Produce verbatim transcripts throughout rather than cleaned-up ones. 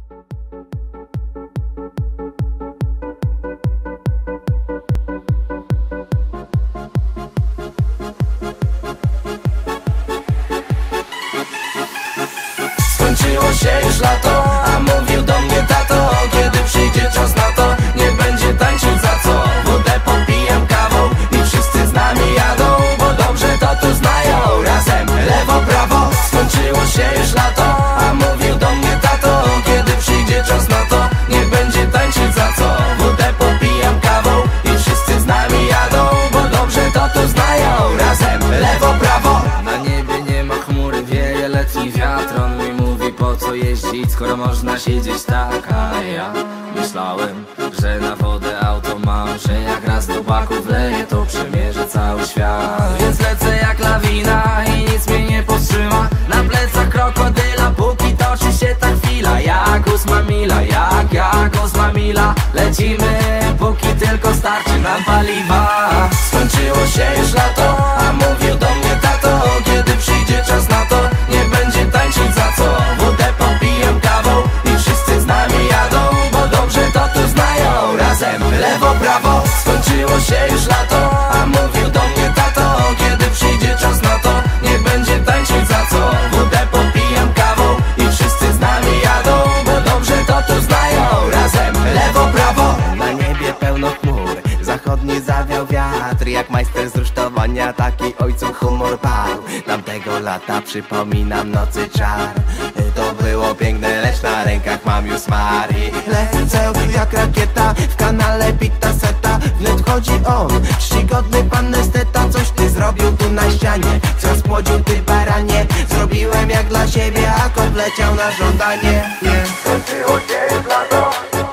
Skończyło się już lato, a mówił do mnie tato: kiedy przyjdzie czas na to, nie będzie tańczyć za co. Wodę popijam kawą i wszyscy z nami jadą, bo dobrze to tu znają. Razem lewo, prawo. Skończyło się już lato, a mówił do mnie tato: kiedy przyjdzie czas na to, nie będzie tańczyć za co. Wodę popijam kawą i wszyscy z nami jadą, bo dobrze to tu znają. Razem lewo, prawo. Na niebie nie ma chmury, wieje letni wiatr. On mi mówi, po co jeździć, skoro można siedzieć tak. A ja myślałem, że na wodę auto mam, że jak raz do baku wleję, to przemierzę cały świat. Więc lecę jak lawina i nic mnie nie powstrzyma. Na plecach krokodyla, póki toczy się ta chwila. Jak ósma mila, jak, jak ósma mila. Lecimy, póki tylko starczy nam paliwa. Skończyło się już lato, a mówił do mnie tato: kiedy przyjdzie czas na to, nie będzie tańczyć za co. Wodę popijam kawą i wszyscy z nami jadą, bo dobrze to tu znają. Razem lewo, prawo. Skończyło się już lato, a mówił do mnie tato: kiedy przyjdzie czas na to, nie będzie tańczyć za co. Wodę popijam kawą i wszyscy z nami jadą, bo dobrze to tu znają. Razem lewo, prawo. Na niebie pełno chmur, zachodni zawiał wiatr. Jak majster z rusztowania, taki ojcu humor padł. Tamtego lata przypominam nocy czar. To było piękne, lecz na rękach mam już smary. Lecę jak rakieta, w kanale Pita Seta. Wnet wchodzi on, czcigodny pan esteta. Coś ty zrobił tu na ścianie, co spłodził ty baranie. Zrobiłem jak dla siebie, a kot leciał na żądanie. Nie. Skończyło się już lato,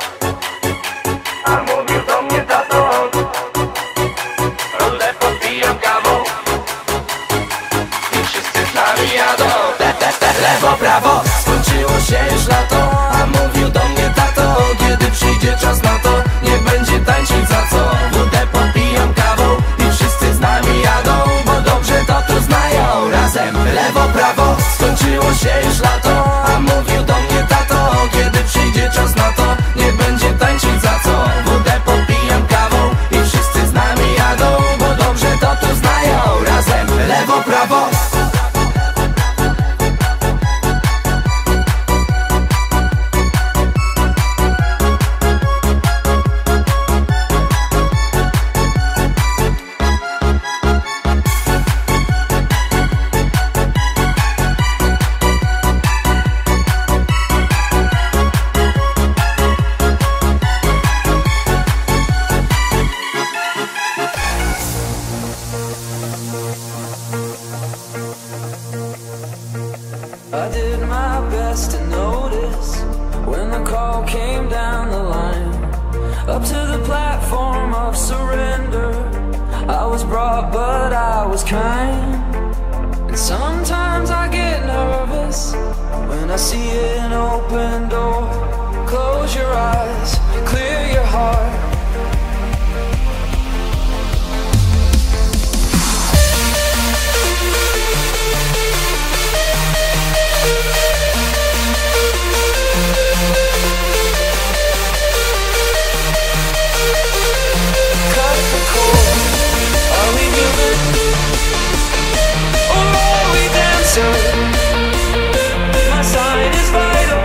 a mówił do mnie tato: rolę podbijam kawą i wszyscy z nami jadą. Le, le, le, lewo, prawo. Skończyło się już lato, a mówił do mnie tato: kiedy przyjdzie czas na to, nie będzie tańczyć za co. Wodę popijam kawą i wszyscy z nami jadą, bo dobrze to tu znają. Razem lewo, prawo. Skończyło się już lato, a mówił do mnie tato: kiedy przyjdzie czas na to, nie będzie tańczyć za co. Wodę popijam kawą i wszyscy z nami jadą, bo dobrze to tu znają. Razem lewo, prawo. I did my best to notice when the call came down the line, up to the platform of surrender. I was brought but I was kind, and sometimes I get nervous when I see an open door. Close your eyes, clear your heart. My sign is vital,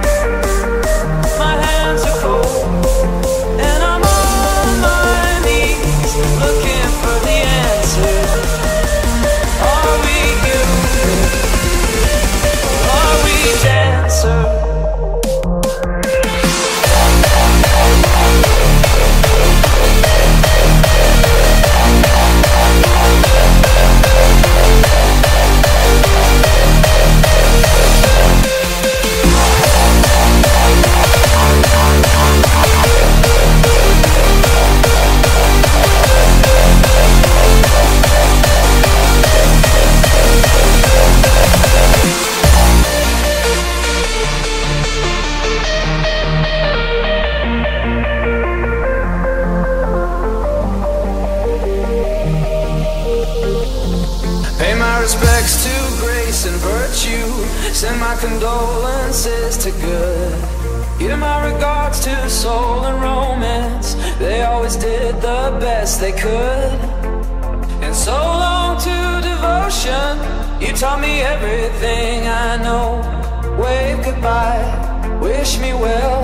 my hands are cold, and I'm on my knees looking for the answer. Are we human? Are we dancer? Pay my respects to grace and virtue, send my condolences to good. Give my regards to soul and romance. They always did the best they could. And so long to devotion. You taught me everything I know. Wave goodbye, wish me well.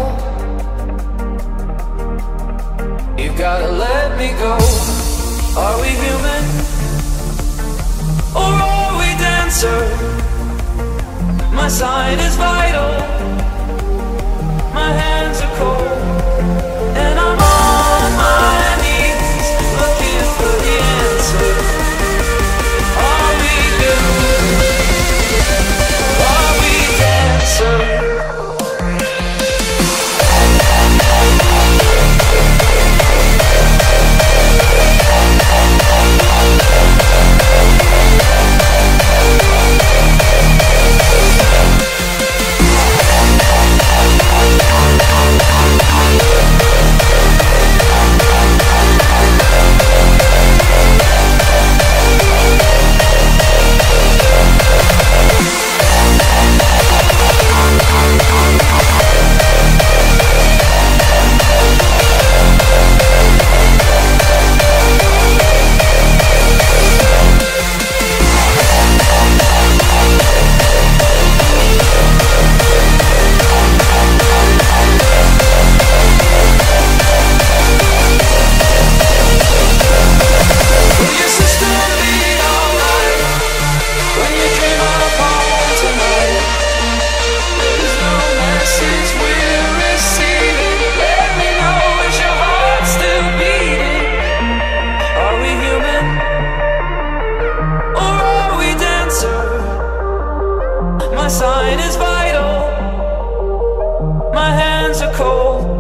You gotta let me go. Are we human? Or are we dancer? My sign is vital. My hands are cold, and I'm on my knees looking for the answer. Are we human? Are we dancer? My sign is vital. My hands are cold.